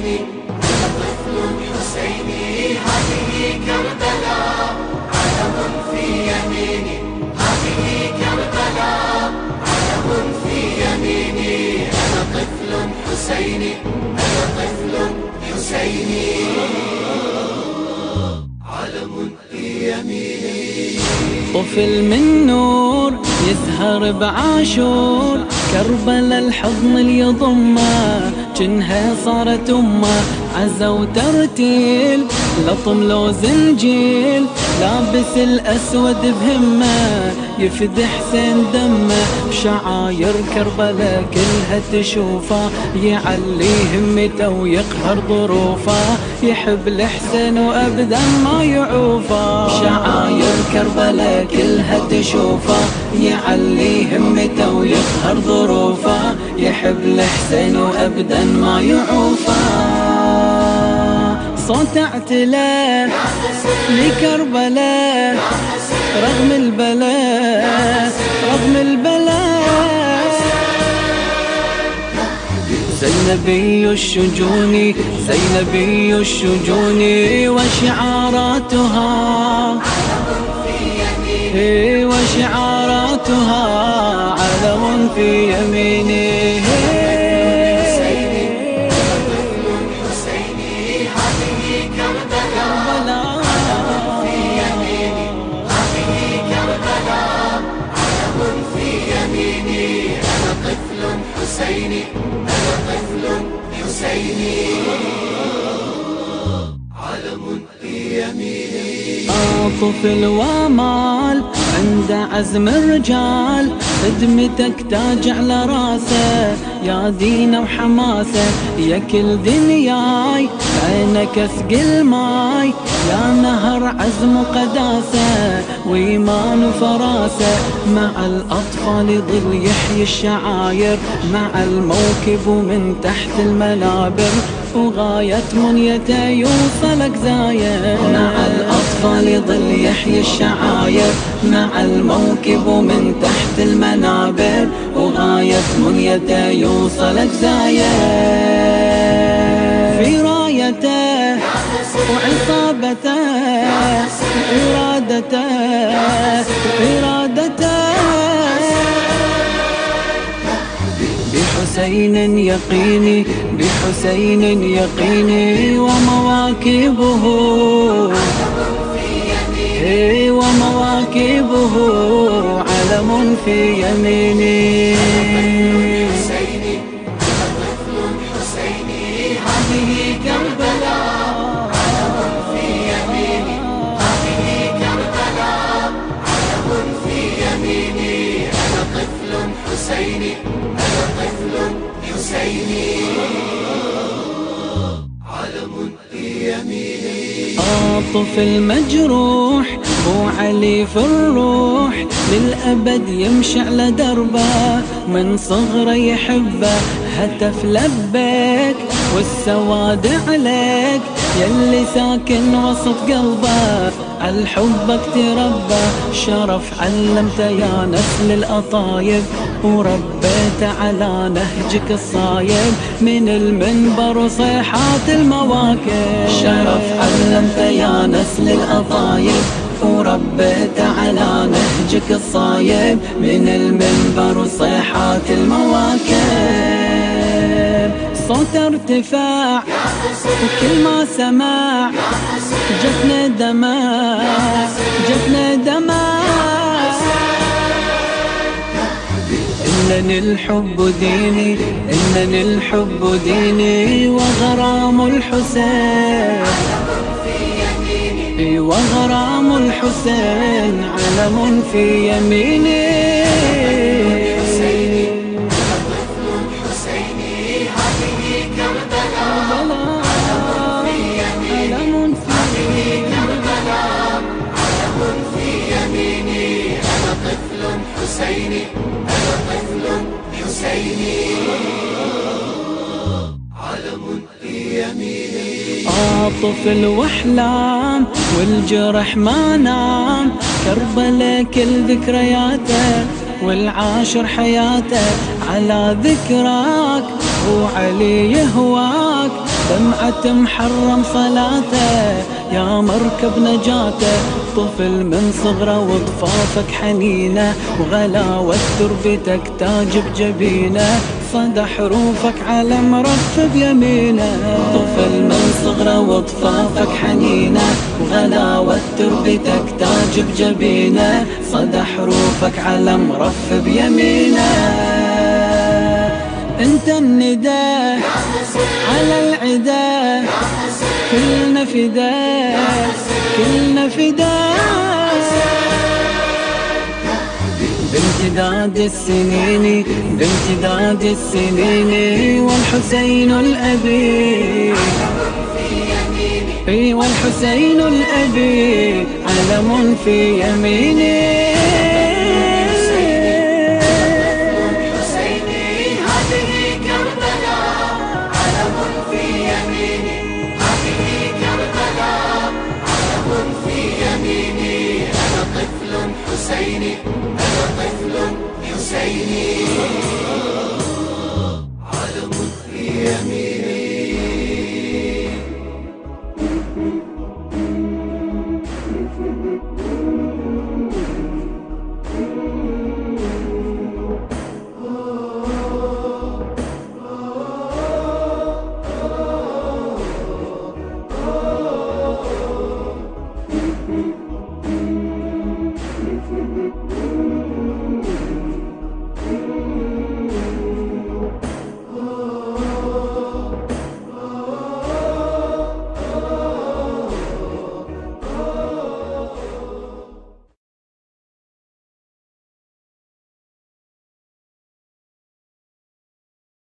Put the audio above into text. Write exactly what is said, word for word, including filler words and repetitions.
حسيني، أنا طفل حسيني. هذه كربلاء علم في يميني، هذه كربلاء علم في يميني. أنا طفل حسيني، أنا طفل حسيني. علم في يميني. طفل من نور يسهر بعاشور، كربلا الحضن اللي يضمه جنها صارت امه. عزا وترتيل لطم لو زنجيل، لابس الاسود بهمه يفدي حسين دمه. شعاير كربلا كلها تشوفه، يعلي همته ويقهر ظروفه. يحب الحسين وابدا ما يعوفه. شعاير كربلا كلها تشوفه، يعلي همته ويقهر ظروفه. يحب الحسين وابدا ما يعوفه. صوت اعتلاء لكربلاء رغم البلاء، رغم البلاء. زينبي الشجون، زينبي الشجون وشعاراتها، وشعاراتها علم في يمينه. حسيني، أنا طفل حسيني. علم في يميني. طفل ومال عنده عزم الرجال، خدمتك تاج على راسه يا دينه وحماسه. يا كل دنياي عينك اسقي الماي، يا نهر عزم وقداسه وإيمان وفراسه. مع الأطفال يظل يحيي الشعاير، مع الموكب ومن تحت المنابر، وغاية منيته يوصلك زاير. مع الأطفال يظل يحيي الشعاير، مع الموكب ومن تحت المنابر، وغاية منيته يوصلك زاير. في رايته وعصابته وإرادته، وإرادته. بحسين يقيني، بحسين يقيني ومواكبه، ومواكبه علم في يميني. حسيني، أنا طفل حسيني. هذه كربلاء علم في يميني، هذه كربلاء علم في يميني. أنا طفل حسيني، أنا طفل حسيني. علم في يميني. طفل مجروح هو علي في الروح، للأبد يمشي على دربه. من صغره يحبه هتف لبيك، والسواد عليك يلي ساكن وسط قلبه. عالحبك تربى شرف علمته يا نسل الأطايب، وربيته على نهجك الصايب. من المنبر وصيحات المواكب، شرف علمته يا نسل الأطايب، وربيت على نهجك الصايب. من المنبر وصيحات المواكب، صوت ارتفاع وكل ما سمع جفنا دماء، جفنا دماء. إنني الحب ديني، إنني الحب ديني وغرام الحسين، وغرام الحسين علم في يميني. حسيني، أنا طفل حسيني. هذه كربلاء علم في يميني، هذه كربلاء علم في يميني. أنا طفل حسيني، أنا طفل حسيني. علم في يميني. طفل واحلام والجرح ما نام، كربلا كل ذكرياته والعاشر حياته. على ذكراك وعلي يهواك، دمعة محرم صلاته يا مركب نجاته، طفل من صغره وطفافك حنينه، وغلاوة تربتك تاج بجبينه، صدى حروفك على مرف بيمينه. طفل من صغره وطفافك حنينه، وغلاوة تربتك تاج بجبينه، صدى حروفك على مرف بيمينه. انت النداء على العدا، كلنا فداء كلنا فداء. بامتداد السنين بامتداد السنين والحسين الأبي، اي والحسين الأبي علم في يميني.